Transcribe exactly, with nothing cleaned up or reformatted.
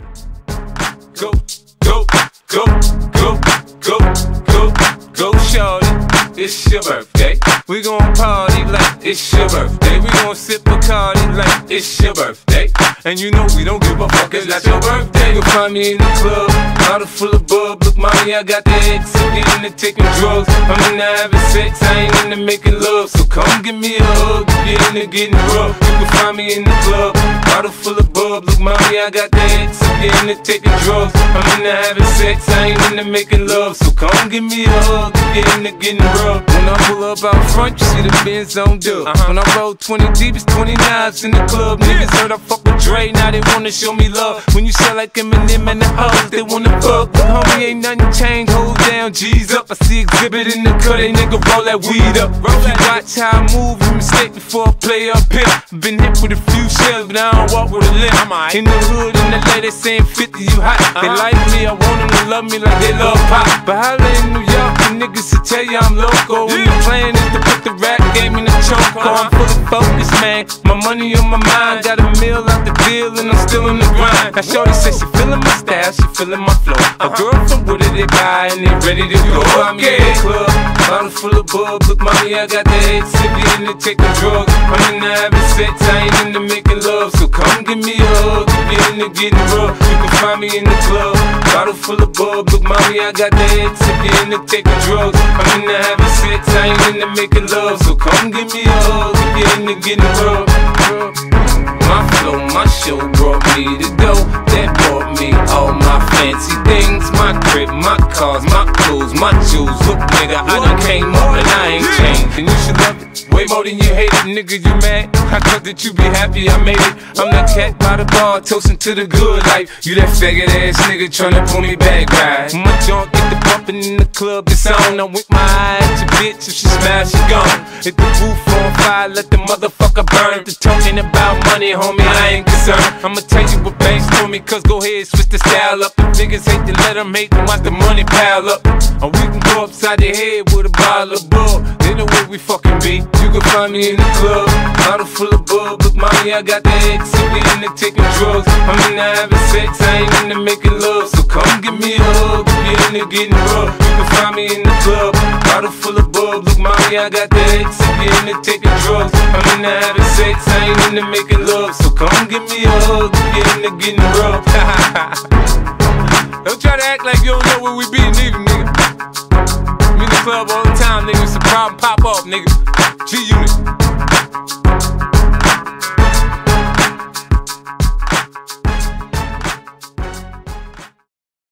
Go, go, go, go, go, go, go, shorty. It's your birthday. We gon' party like it's your birthday. We gon' sip Bacardi like it's your birthday. And you know we don't give a fuck, it's not your birthday. You'll find me in the club, bottle full of bub. Look, mommy, I got the X, I'm into taking drugs. I'm into having sex, I ain't into making love. So come give me a hug, if you're into getting rough. You can find me in the club, bottle full of bub. Look, mommy, I got the X, I'm into taking drugs. I'm into having sex, I ain't into making love. So come give me a hug, if you're into getting rough. When I pull up out front, you see the Benz on dub. Uh-huh. When I roll twenty deep, it's twenty-nines in the club. Niggas heard I fuck with Dre, now they wanna show me love. When you sell like Eminem and the hoes, they wanna fuck. But homie, ain't nothing changed, hold down, G's up. I see exhibit in the cut, they nigga roll that weed up. If you watch how I move, you mistake before I play up here. Been hit with a few shells, but I don't walk with a limp. In the hood, in the lady saying fifty, you hot. They like me, I want them to love me like they love pop. But holla in New York, the niggas will tell you I'm loco. When the plan is to put the rap game in the choke. I'm full of focus, man. My money on my mind. Got a meal out the deal and I'm still in the grind. Now shorty says she feeling my style, she feeling my flow. A girl from Wooded, they buy and they ready to go. I'm in the club, bottle full of bub. Look, mommy, I got the head sippy into taking drugs. I'm into having sex, I ain't into making love. So come give me a hug, if you're into getting rough. You can find me in the club, bottle full of bub. Look, mommy, I got the head sippy into taking drugs. I'm into having sex, I ain't into making love. So come give me a hug, if you're into getting rough. My flow, my show brought me to go. That brought me all my fancy things. My crib, my cars, my clothes, my jewels. Look, nigga, I done came up and I ain't changed. And you should love it way more than you hate it. Nigga, you mad? I thought that you be happy I made it. I'm that cat by the bar, toasting to the good life. You that faggot ass nigga tryna pull me back, right? My junk get the bumpin' in the club, it's on. I'm with my eye at your bitch, if she smash, she gone. Hit the roof on fire, let the motherfucker burn. The talking about money, homie, I ain't concerned. I'ma tell you what banks told me, cause go ahead, switch the style up. The niggas hate to let them hate them, watch the money pile up. Or we can go upside the head with a bottle of bub. They know where we fucking be. You can find me in the club, bottle full of bub. Look, mommy, I got the X, if we into taking drugs. I'm into having sex, I ain't into making love. So come give me a hug, if you're into getting rough. You can find me in the club, bottle full of bub. Look, mommy, I got the X, if you're into taking drugs. I'm into having sex, I ain't into making love. So come give me a hug, if you're into getting rough. Don't try to act like you don't know where we be, nigga, nigga. I'm in the club all the time, nigga. It's a problem, pop off, nigga. G-Unit.